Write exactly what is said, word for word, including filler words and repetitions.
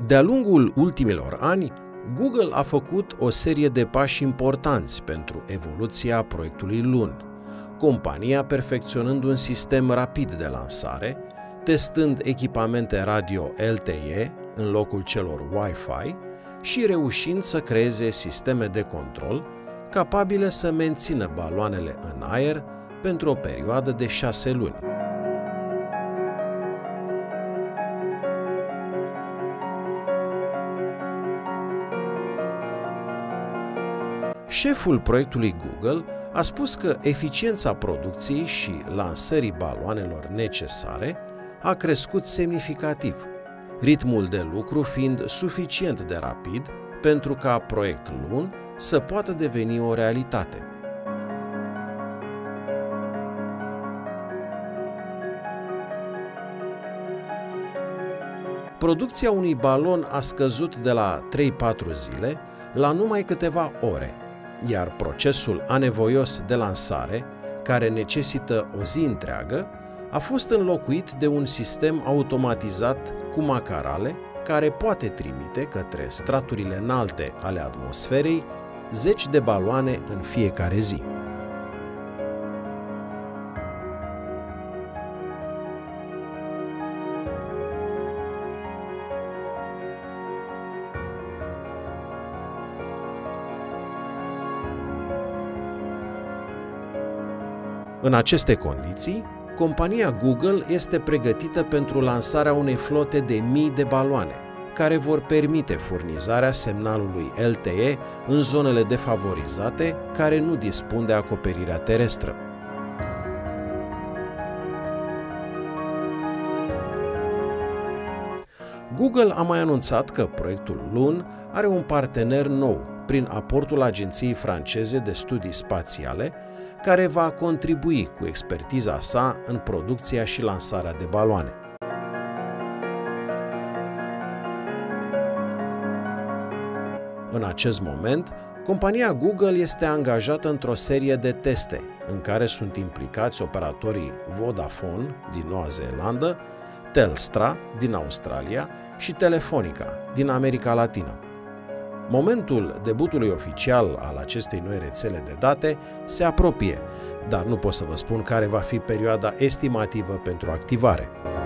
De-a lungul ultimilor ani, Google a făcut o serie de pași importanți pentru evoluția proiectului Loon, compania perfecționând un sistem rapid de lansare, testând echipamente radio L T E în locul celor Wi-Fi și reușind să creeze sisteme de control capabile să mențină baloanele în aer pentru o perioadă de șase luni. Șeful proiectului Google a spus că eficiența producției și lansării baloanelor necesare a crescut semnificativ, ritmul de lucru fiind suficient de rapid pentru ca proiectul Loon să poată deveni o realitate. Producția unui balon a scăzut de la trei-patru zile la numai câteva ore, iar procesul anevoios de lansare, care necesită o zi întreagă, a fost înlocuit de un sistem automatizat cu macarale care poate trimite către straturile înalte ale atmosferei zeci de baloane în fiecare zi. În aceste condiții, compania Google este pregătită pentru lansarea unei flote de mii de baloane, care vor permite furnizarea semnalului L T E în zonele defavorizate care nu dispun de acoperirea terestră. Google a mai anunțat că proiectul Loon are un partener nou prin aportul agenției franceze de studii spațiale, care va contribui cu expertiza sa în producția și lansarea de baloane. În acest moment, compania Google este angajată într-o serie de teste în care sunt implicați operatorii Vodafone din Noua Zeelandă, Telstra din Australia și Telefonica din America Latină. Momentul debutului oficial al acestei noi rețele de date se apropie, dar nu pot să vă spun care va fi perioada estimativă pentru activare.